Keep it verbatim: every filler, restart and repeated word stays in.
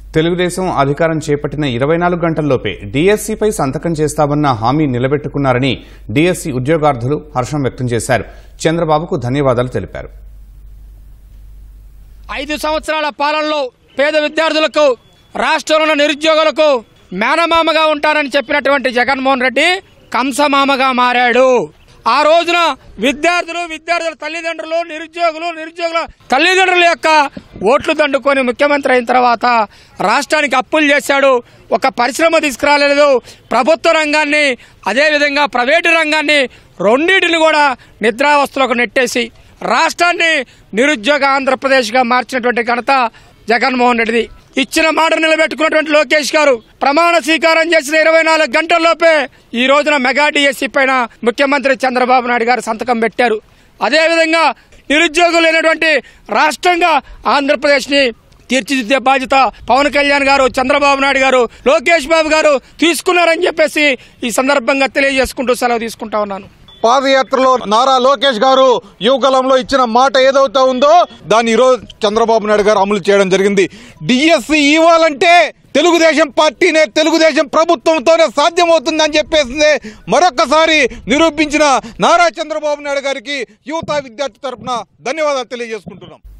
తెలుగుదేశం అధికారం చేపట్టిన ఇరవై నాలుగు గంటల్లోపే డీఎస్సీపై సంతకం చేస్తామన్న హామీ నిలబెట్టుకున్నారని డీఎస్సీ ఉద్యోగార్థులు హర్షం వ్యక్తం చేశారు. చంద్రబాబుకు ధన్యవాదాలు తెలిపారు. ఐదు సంవత్సరాల పాలనలో పేద విద్యార్థులకు, రాష్ట్రంలో నిరుద్యోగులకు మేనమామగా ఉంటారని చెప్పినటువంటి జగన్మోహన్ రెడ్డి కంసమామగా మారాడు. ఆ రోజున విద్యార్థులు, విద్యార్థుల తల్లిదండ్రులు, నిరుద్యోగులు, నిరుద్యోగుల తల్లిదండ్రుల యొక్క ఓట్లు దండుకొని ముఖ్యమంత్రి అయిన తర్వాత రాష్ట్రానికి అప్పులు చేశాడు. ఒక పరిశ్రమ తీసుకురాలేదు. ప్రభుత్వ రంగాన్ని, అదేవిధంగా ప్రైవేటు రంగాన్ని రెండింటిని కూడా నిద్రావస్థలకు నెట్టేసి రాష్ట్రాన్ని నిరుద్యోగ ఆంధ్రప్రదేశ్గా మార్చినటువంటి ఘనత జగన్మోహన్ రెడ్డిది. ఇచ్చిన మాట నిలబెట్టుకున్నటువంటి లోకేష్ గారు ప్రమాణ స్వీకారం చేసిన ఇరవై నాలుగు గంటల్లోపే ఈ రోజున మెగా డిఎస్సీ పైన ముఖ్యమంత్రి చంద్రబాబు నాయుడు గారు సంతకం పెట్టారు. అదేవిధంగా నిరుద్యోగులు లేనటువంటి రాష్ట్రంగా ఆంధ్రప్రదేశ్ ని తీర్చిదిద్దే బాధ్యత పవన్ కళ్యాణ్ గారు, చంద్రబాబు నాయుడు గారు, లోకేష్ బాబు గారు తీసుకున్నారని చెప్పేసి ఈ సందర్భంగా తెలియజేసుకుంటూ సెలవు తీసుకుంటా ఉన్నాను. పాదయాత్రలో నారా లోకేష్ గారు యువగలంలో ఇచ్చిన మాట ఏదైతే ఉందో దాన్ని ఈరోజు చంద్రబాబు నాయుడు గారు అమలు చేయడం జరిగింది. డిఎస్సీ ఇవ్వాలంటే తెలుగుదేశం పార్టీనే, తెలుగుదేశం ప్రభుత్వంతోనే సాధ్యమవుతుందని చెప్పేసి మరొకసారి నిరూపించిన నారా చంద్రబాబు నాయుడు గారికి యువత విద్యార్థి తరఫున ధన్యవాదాలు తెలియజేసుకుంటున్నాం.